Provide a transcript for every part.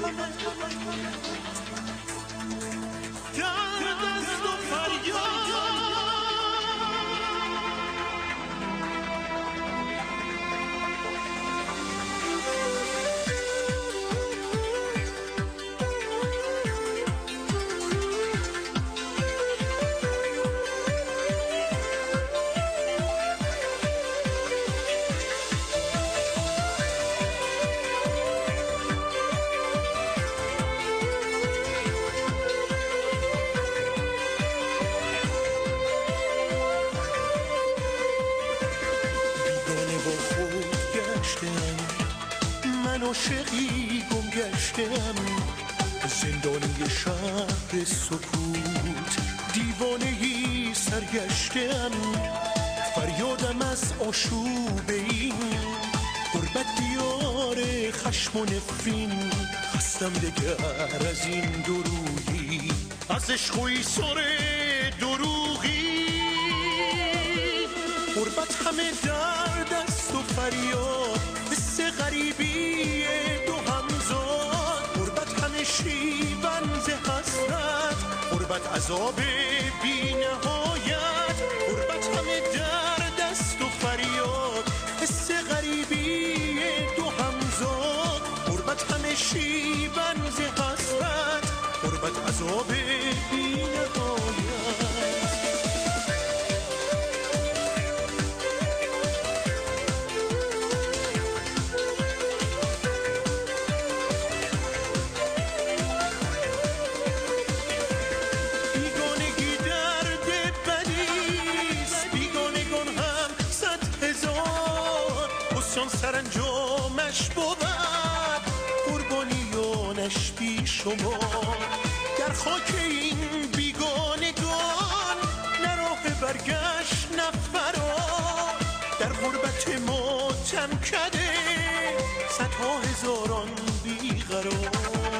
من عاشقی گم گشتم، زندانی شهر سکوت دیوانه‌ای سرگشتم. فریادم از آشوب این غربت دیار خشم و نفرین. خستم دگر از این درویی، از عشق و ایثار دروغی. غربت همه درد است و فریاد، حس غریبی دو همزاد. غربت همه شیون ز حسرت، غربت عذاب بی نهایت. غربت همه درد است و فریاد، حس غریبی دو همزاد. غربت همه شیون ز حسرت، غربت عذاب بی نهایت. سرانجامش بود قربانیانش بی شما. در خاک این بیگانگان نه راه برگشت نه فرار. در غربت ماتم کده صدها هزاران بیقرار.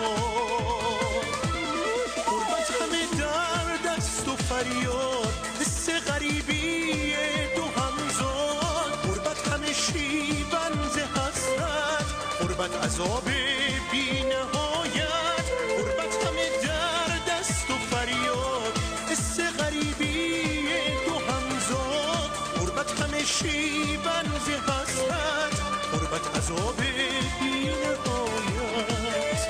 غربت همه درد است و فریاد، حس غریبی دو همزاد. غربت همه شیون ز حسرت، غربت عذاب بی نهایت. غربت همه درد است و فریاد، حس غریبی دو همزاد. غربت همه شیون ز حسرت، غربت عذاب بی نهایت.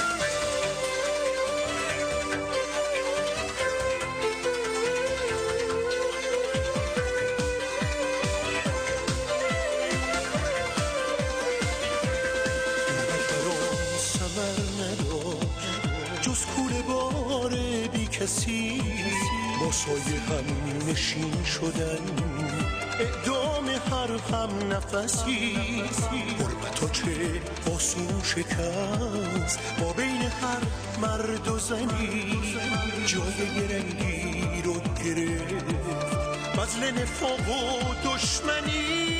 جز کوله بار بی کسی با سایه هم نشین شدن، اعدام هر هم نفسی. غربت چه آسون شکست با بین هر مرد و زنی. جای رنگی رو گرفت بذل نفاق و دشمنی.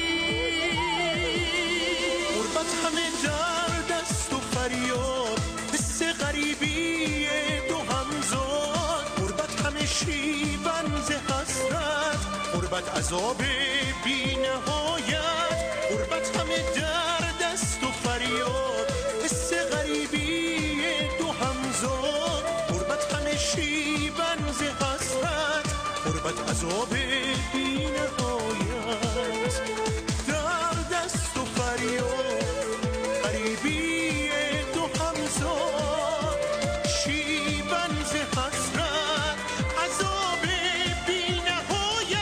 غربت همه درد است و فریاد، حس غریبی دو همزاد. غربت همه شیون ز حسرت، غربت عذاب بی نهایت. غربت همه درد است و فریاد، حس غریبی دو همزاد. غربت همه شیون ز حسرت، غربت عذاب بی نهایت. درد است و فریاد غریبی دو همزاد. شیون ز حسرت، عذاب بی نهایت.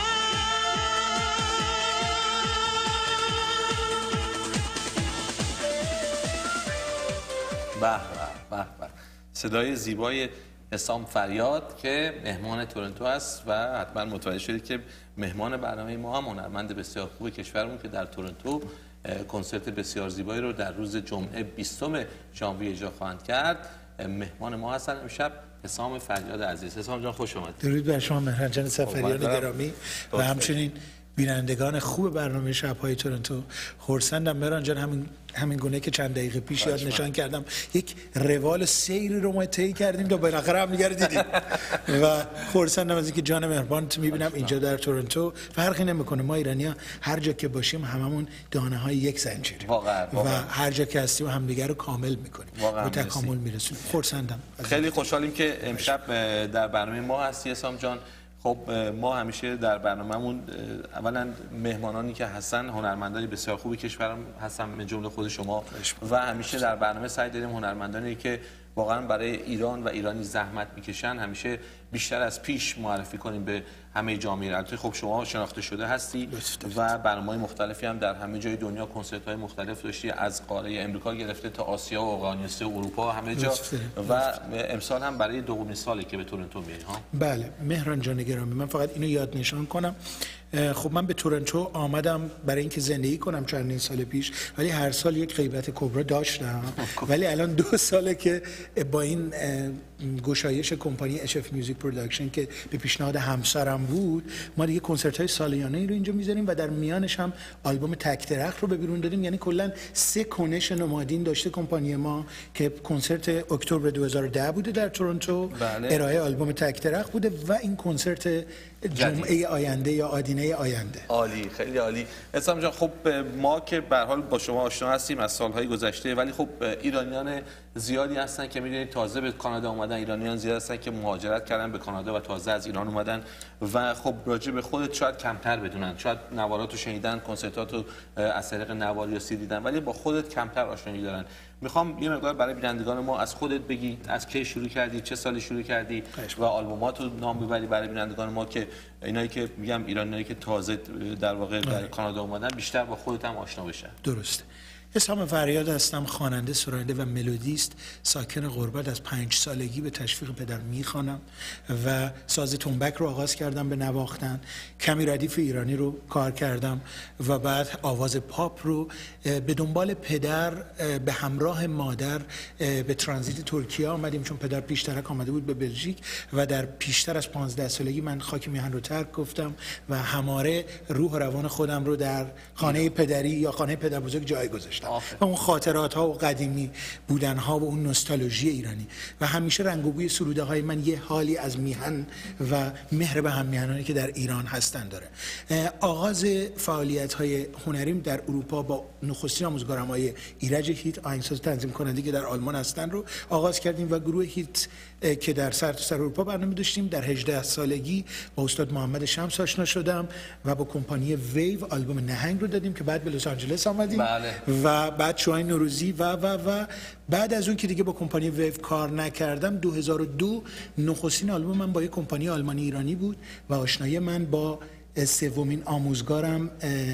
به به به، صدای زیبای حسام فریاد که مهمان تورنتو است و حتما متوجه شدید که مهمان برنامه ما هم هنرمند بسیار خوب کشورمون که در تورنتو کنسرت بسیار زیبایی رو در روز جمعه 20 ژانویه اجرا خواهند کرد. مهمان ما هستن امشب حسام فریاد عزیز. حسام جان خوش اومدید. درود بر شما مهران جان سفریان گرامی و همچنین بینندگان خوب برنامه شب‌های تورنتو. خرسندم مهران جان، همین گونه که چند دقیقه پیش یاد نشان کردم، یک روال سیری رو ما طی کردیم تا بالاخره هم دیگه دیدیم و خرسندم از اینکه جان مهربانت می‌بینم اینجا در تورنتو. فرقی نمی‌کنه، ما ایرانی‌ها هر جا که باشیم هممون دانه‌های یک زنجیریم و هر جا که هستیم همدیگه رو کامل می‌کنیم و تکامل می‌رسونیم. خرسندم. خیلی خوشحالیم که امشب در برنامه ما هستی حسام جان. خب ما همیشه در برنامه‌مون اولا مهمانانی که هستن هنرمندانی بسیار خوبی کشورم هستن، من جمله خود شما، و همیشه در برنامه سعی داریم هنرمندانی که واقعا برای ایران و ایرانی زحمت میکشن همیشه بیشتر از پیش معرفی کنیم به همه جامعه. البته خب شما شناخته شده هستی و برنامه‌های مختلفی هم در همه جای دنیا، کنسرت‌های مختلف داشتی، از قاره امریکا گرفته تا آسیا و اقیانوس اروپا همه جا، و امسال هم برای دومین ساله که به تورنتو میای ها. بله مهران جان گرامی، من فقط اینو یاد نشان کنم. خب من به تورنتو آمدم برای اینکه زندگی کنم چندین سال پیش، ولی هر سال یک غیبت کبرا داشتم، ولی الان 2 ساله که با این گشایش کمپانی HF Music Production که به پیشنهاد همسرم بود، ما دیگه کنسرت‌های سالیانه رو اینجا می‌ذاریم و در میانش هم آلبوم تک درخت رو به بیرون دادیم. یعنی کلا 3 کنش نمادین داشته کمپانی ما که کنسرت اکتبر 2010 بوده در تورنتو، ارائه آلبوم تک درخت بوده و این کنسرت جمعه آینده یا آدینه آینده. عالی، خیلی عالی. حسام جان خب ما که به هر حال با شما آشنا هستیم از سالهای گذشته، ولی خب ایرانیان زیادی هستن که می‌دونید تازه به کانادا اومدن، ایرانیان زیاد هستن که مهاجرت کردن به کانادا و تازه از ایران اومدن و خب راجع به خودت شاید کمتر بدونن، شاید نواراتو شنیدن، کنسرتاتو از طریق نوار یا سی دیدن، ولی با خودت کمتر آشنایی دارن. میخوام یه مقدار برای بینندگان ما از خودت بگی، از کی شروع کردی، چه سالی شروع کردی و آلبوماتو نام ببری برای بینندگان ما که اینایی که میگم ایرانیایی که تازه در واقع در کانادا اومدن بیشتر با خودت هم آشنا بشن. درسته. حسام فریاد هستم، خواننده، سراینده و ملودیست، ساکن غربت. از 5 سالگی به تشویق پدر میخوانم و ساز تنبک رو آغاز کردم به نواختن، کمی ردیف ایرانی رو کار کردم و بعد آواز پاپ رو به دنبال پدر به همراه مادر به ترانزیت ترکیه آمدیم، چون پدر پیشترک آمده بود به بلژیک و در پیشتر از 15 سالگی من خاک میهن رو ترک گفتم و هماره روح و روان خودم رو در خانه پدری یا خانه پدر بزرگ جای گذاشتم و اون خاطرات ها و قدیمی بودن ها و اون نوستالژی ایرانی و همیشه رنگ و بوی سروده های من یه حالی از میهن و مهر به هم میهنانی که در ایران هستن داره. آغاز فعالیت های هنریم در اروپا با نخستین آموزگارم های ایرج هیت، آهنگساز تنظیم کننده که در آلمان هستن رو آغاز کردیم و گروه هیت که در سرتاسر اروپا برنامه داشتیم. در 18 سالگی با استاد محمد شمس آشنا شدم و با کمپانی ویو آلبوم نهنگ رو دادیم که بعد به لس آنجلس آمدیم و بعد شوهای نوروزی و بعد از اون که دیگه با کمپانی ویو کار نکردم، 2002 نخستین آلبوم من با یک کمپانی آلمانی ایرانی بود و آشنایی من با سومین آموزگارم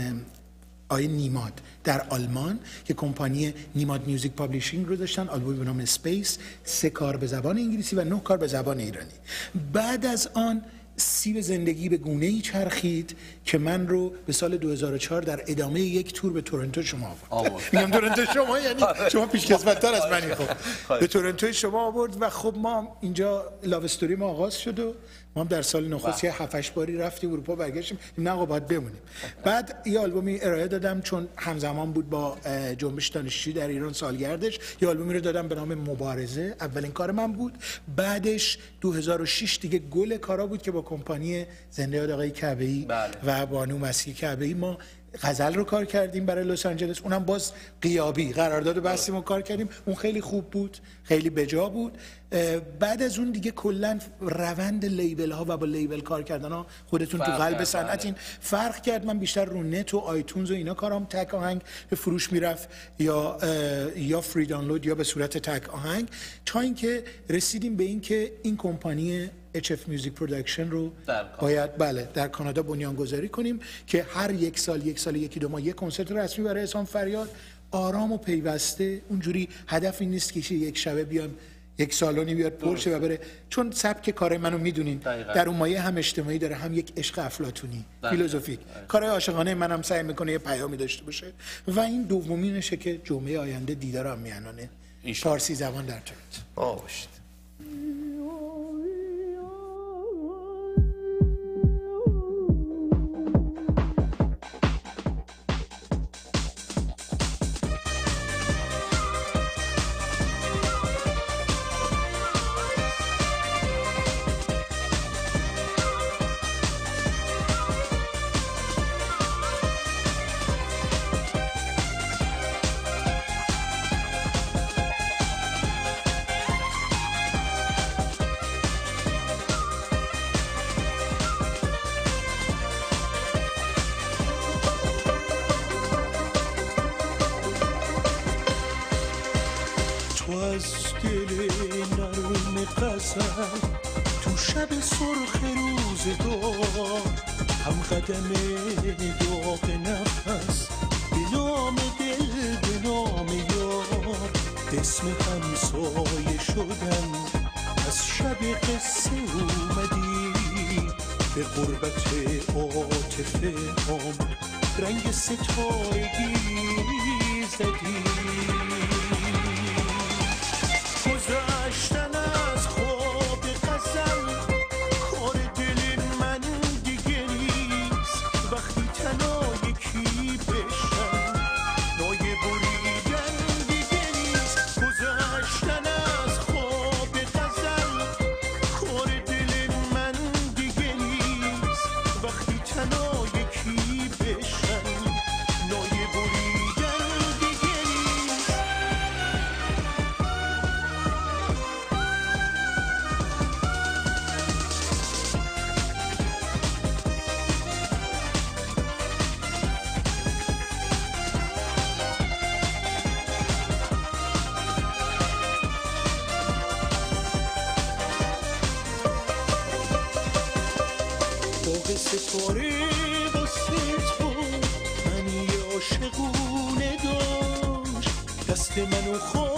آقای نیماد در آلمان که کمپانی نیماد میوزیک پابلیشینگ رو داشتن، آلبومی به نام اسپیس، 3 کار به زبان انگلیسی و 9 کار به زبان ایرانی. بعد از آن سیب زندگی به گونه‌ای چرخید که من رو به سال 2004 در ادامه یک تور به تورنتو شما آورد. میگم تورنتو شما یعنی شما پیشکسوت‌تر از منی. خب به تورنتو شما آورد و خب ما اینجا لاو استوری ما آغاز شد و ما هم در سال نخست 7-8 باری رفتیم اروپا، برگشتیم نه آقا باید بمونیم. بعد یه آلبومی ارائه دادم چون همزمان بود با جنبش دانشجویی در ایران سالگردش، یه آلبومی رو دادم به نام مبارزه، اولین کار من بود. بعدش 2006 دیگه گل کارا بود که با کمپانی زنده یاد آقای کعبه‌ای و بانو مسیح کعبه‌ای ما غزل رو کار کردیم برای لس آنجلس، اونم باز غیابی قرارداد بستیم و کار کردیم. اون خیلی خوب بود، خیلی بجا بود. بعد از اون دیگه کلا روند لیبل ها و با لیبل کار کردن ها خودتون تو قلب صنعت این فرق کرد. من بیشتر رو نت و آیتونز و اینا کارام تک آهنگ به فروش میرفت یا فری دانلود یا به صورت تک آهنگ، تا اینکه رسیدیم به این که این کمپانی HF Music Production رو باید در کانادا بنیانگذاری کنیم که هر یک سال 1-2 ماه یک کنسرت رسمی برای حسام فریاد، آرام و پیوسته. اونجوری هدف این نیست که یک شبه بیان یک سالونی بیاد پرشه و بره، چون سبک کار منو میدونین در اون مایه هم اجتماعی داره هم یک عشق افلاطونی فیلسوفیک. کارهای عاشقانه منم سعی میکنه یه پیامی داشته باشه و این دومینشه که جمعه آینده دیدار عامیانه فارسی زبان در تورنتو باشید. از دل نرم غزل تو شب سرخ روزگار هم قدم داغ نفس به نام دل به نام یار اسم همسایه شدن از شب قصه اومدی به غربت عاطفه هم رنگ ستارگی زدی گذشتن از خواب غزل کار دل من دیگه نیست وقتی تنها یکی بشن نایه بریدن دیگه نیست گذشتن از خواب غزل کار دل من دیگه نیست وقتی تنها یکی بشن نایه بریدن دیگه نیست باغ ستاره واسه تو من یه عاشقونه داشت دست منو